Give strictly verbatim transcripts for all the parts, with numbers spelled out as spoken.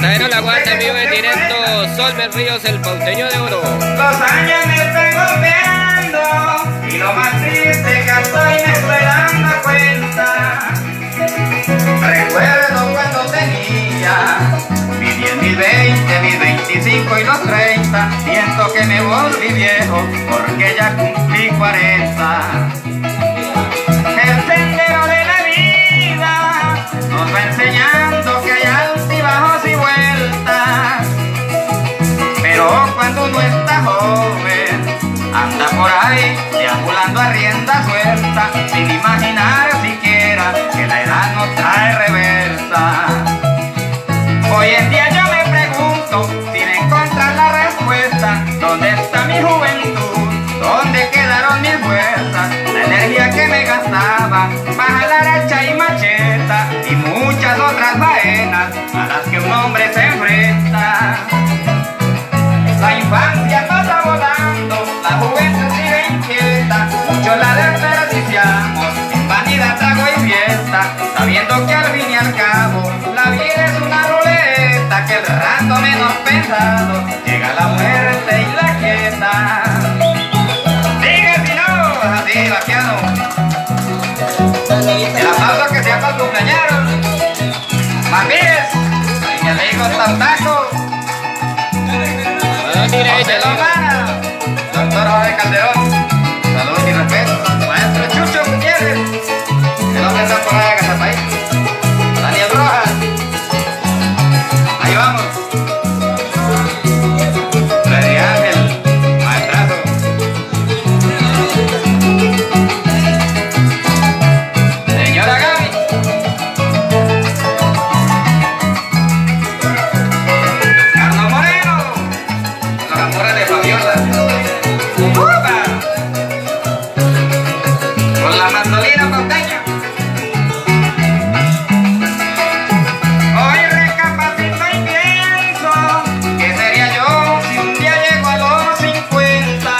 Taero La Guardia, vivo en directo, Solver Ríos, el Pauteño de Oro. Los años me están golpeando y lo más triste que estoy me estoy dando cuenta. Recuerdo cuando tenía mis diez, mis veinte, mis veinticinco y los treinta. Siento que me volví viejo porque ya cumplí cuarenta. El sendero de la vida nos va enseñando que hay altibajos y vueltas. Pero cuando uno está joven, anda por ahí deambulando a rienda suelta, sin imaginar siquiera que la edad nos trae reversa. Hoy en día yo me pregunto, sin encontrar la respuesta, ¿dónde está mi juventud? ¿Dónde quedaron mis fuerzas? La energía que me gastaba para jalar hacha y macheta y muchas otras faenas a las que un hombre se enfrenta. La infancia pasa volando, la juventud sigue inquieta, muchos la desperdiciamos en vanidad, trago y fiesta, sabiendo que al fin y al cabo la vida es una ruleta, que el rato menos pensado llega la muerte y la quieta. Sigue si no, así vaquiano. El aplauso que sea para el cumpleañero. Mamíes, y mi amigo Tautaco. José Lomana, doctor Jorge Calderón, saludos y respeto. Maestro Chucho Gutiérrez, el hombre de temporada de Cazapaí. Daniel Rojas, ahí vamos. Freddy Ángel, maestrazo. Señora Gaby. Carlos Moreno. Los amores de Fabiola. ¡Upa! Con la mandolina pauteña. Hoy recapacito y pienso ¿qué sería yo si un día llego a los cincuenta?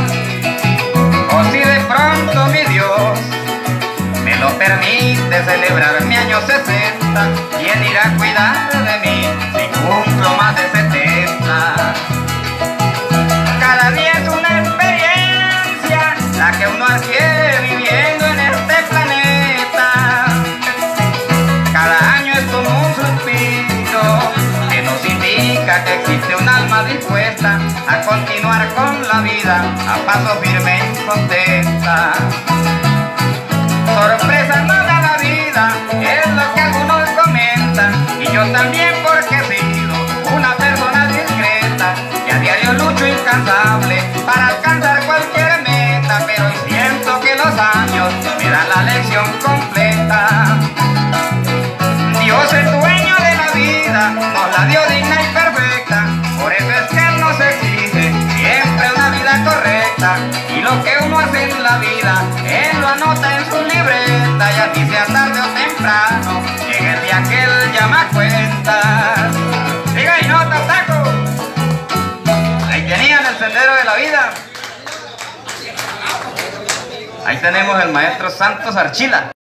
O si de pronto mi Dios me lo permite celebrar mi año sesenta. ¿Quién irá a cuidar de mí si cumplo más de setenta? Cada día es una experiencia la que uno adquiere viviendo en este planeta. Cada año es como un suspiro que nos indica que existe un alma dispuesta a continuar con la vida a paso firme y contenta. Sorpresa nos da la vida, es lo que algunos comentan, y yo también porque he sido una persona discreta que a diario lucho incansable para alcanzar cualquier meta, pero hoy siento que los años me dan la lección completa. Dios es dueño de la vida, nos la dio digna y perfecta, por eso es que Él nos exige siempre una vida correcta, y lo que uno hace en la vida, Él lo anota en su libreta, y así sea tarde o temprano, llega el día que Él llama cuentas. Diga y no, Tautaco. Ahí tenían el sendero de la vida. Ahí tenemos el maestro Santos Archila.